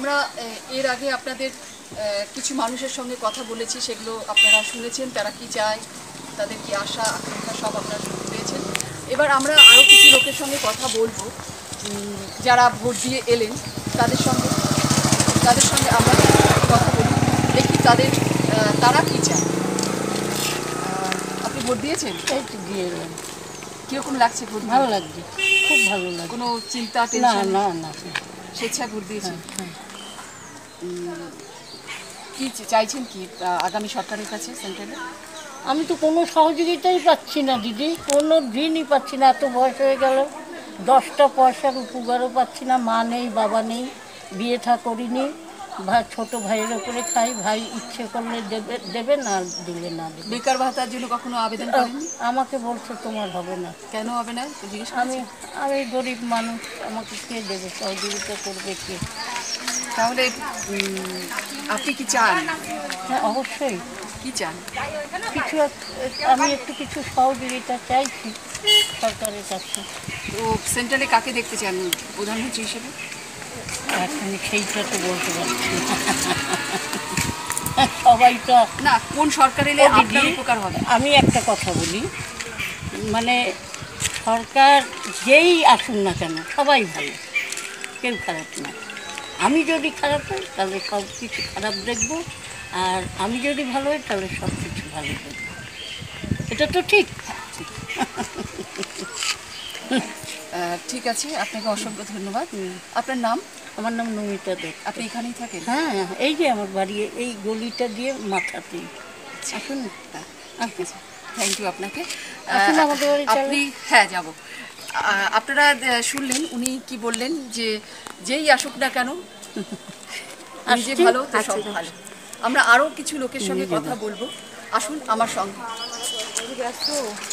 আমরা এর আগে আপনাদের কিছু মানুষের সঙ্গে কথা বলেছি, সেগুলো আপনারা শুনেছেন, তারা কি চায়, তাদের কি আশা আকাঙ্ক্ষা সব আপনারা শুনতে পেয়েছেন। এবার আমরা আরও কিছু লোকের সঙ্গে কথা বলবো যারা ভোট দিয়ে এলেন, তাদের সঙ্গে আমরা কথা বলি, দেখি তারা কি চায়। আপনি ভোট দিয়েছেন? এই তো দিয়ে এলাম। কীরকম লাগছে ভোট? ভালো লাগছে, খুব ভালো লাগছে। কোনো চিন্তা না টেনশন? না না, স্বেচ্ছায় ভোট দিয়েছেন। কি চাইছেন কি আগামী সরকারের কাছে সেন্ট্রালে? আমি তো কোনো সহযোগিতাই পাচ্ছি না দিদি, কোনো দিনই পাচ্ছি না। এত বয়স হয়ে গেল, 10টা পয়সার উপকারও পাচ্ছি না। মা নেই, বাবা নেই, বিয়ে থা করিনি, ভাই ছোটো ভাইয়ের ওপরে খাই। ভাই ইচ্ছে করলে দেবে, না দিলে না দেবে। বেকার ভাতার জন্য কখনো আবেদন করেননি? আমাকে বলছে তোমার হবে না। কেন হবে না জিজ্ঞেস? আমি গরিব মানুষ, আমাকে কে দেবে, সহযোগিতা করবে কে? তাহলে আপনি কি চান? হ্যাঁ অবশ্যই। কি চান? কিছু আমি একটু কিছু সহযোগিতা চাইছি সরকারের কাছে। তো সেন্ট্রালে কাকে দেখতে চান প্রধানমন্ত্রী হিসেবে? এখন সেইটা তো বলতে পারছি না। সবাই তো না, কোন সরকার এলে আপনার উপকার হবে? আমি একটা কথা বলি, মানে সরকার যেই আসুন না কেন সবাই ভালো, কেউ খারাপ না। আমি যদি খারাপ হই তাহলে সব কিছু খারাপ দেখব, আর আমি যদি ভালো হই তাহলে সব কিছু ভালো দেখব। এটা তো ঠিক। ঠিক আছে, আপনাকে অসংখ্য ধন্যবাদ। আপনার নাম? আমার নাম নমিতা দত্ত। আপনি এখানেই থাকেন? হ্যাঁ, এই যে আমার বাড়ি এই গলিটা দিয়ে মাথাতেই। আসুন। ঠিক আছে, থ্যাংক ইউ আপনাকে। আমাদের বাড়ি আপনি? হ্যাঁ যাব। আপনারা শুনলেন উনি কি বললেন, যে যেই আসুক না কেন নিজে ভালো তো সব ভালো। আমরা আরও কিছু লোকের সঙ্গে কথা বলবো, আসুন আমার সঙ্গে। ব্যস্ত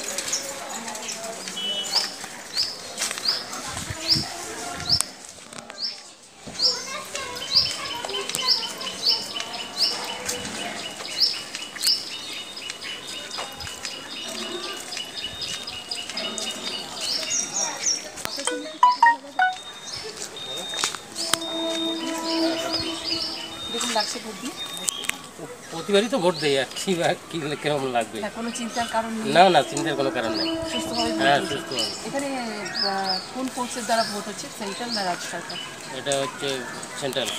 লাগছে ভোট দিয়ে? প্রতিবারই তো ভোট দেয়, আর কি কেমন লাগবে? কোনো চিন্তার কারণ নেই? না না, চিন্তার কোনো কারণ নেই। হ্যাঁ, সুস্থ। এখানে কোন ফোর্সের দ্বারা ভোট হচ্ছে, সেন্ট্রাল না রাজ্য সরকার? এটা হচ্ছে সেন্ট্রাল।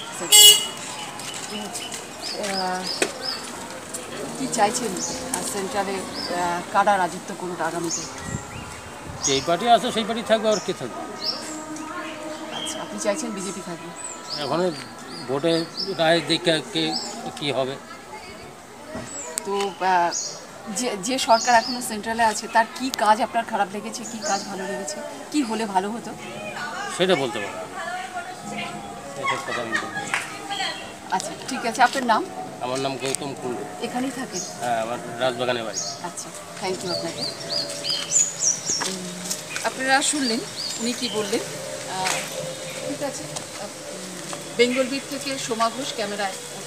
কি চাইছেন সেন্ট্রালে কারা রাজত্ব করুক আগামীতে? যেই পার্টি আছে সেই পার্টি থাকবে, আর কে থাকবে? আচ্ছা, আপনি চাইছেন বিজেপি থাকবে? এখন ভোটে রায় দেখে কে কী হবে। তো যে সরকার এখনো সেন্ট্রালে আছে তার কি কাজ আপনার খারাপ লেগেছে, কি কাজ ভালো লেগেছে, কি হলে ভালো হতো? সেটা বলতে পারবো না, এসব কথা আমি বলবো। আচ্ছা ঠিক আছে, আপনার নাম? আমার নাম গৌতম কুণ্ডু। এখানেই থাকেন? হ্যাঁ, আমার রাজবাগানের বাড়ি। আচ্ছা, থ্যাংক ইউ আপনাকে। আপনারা শুনলেন উনি কী বললেন। ঠিক আছে, বেঙ্গল বিট থেকে সোমা ঘোষ ক্যামেরায়।